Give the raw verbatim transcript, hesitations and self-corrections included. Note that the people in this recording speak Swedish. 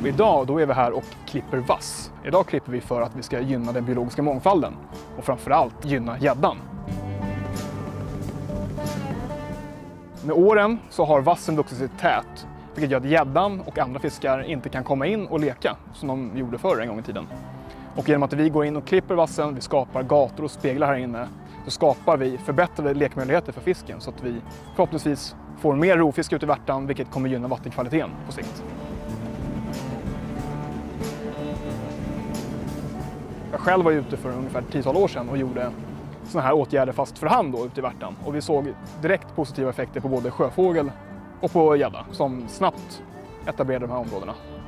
Och idag då är vi här och klipper vass. Idag klipper vi för att vi ska gynna den biologiska mångfalden och framförallt gynna gäddan. Med åren så har vassen vuxit sig tät, vilket gör att gäddan och andra fiskar inte kan komma in och leka som de gjorde förr en gång i tiden. Och genom att vi går in och klipper vassen, vi skapar gator och speglar här inne, så skapar vi förbättrade lekmöjligheter för fisken så att vi förhoppningsvis får mer rovfisk ut i Värtan, vilket kommer gynna vattenkvaliteten på sikt. Jag själv var ute för ungefär tiotal år sedan och gjorde sådana här åtgärder fast för hand då ute i Värtan. Och vi såg direkt positiva effekter på både sjöfågel och på gädda som snabbt etablerade de här områdena.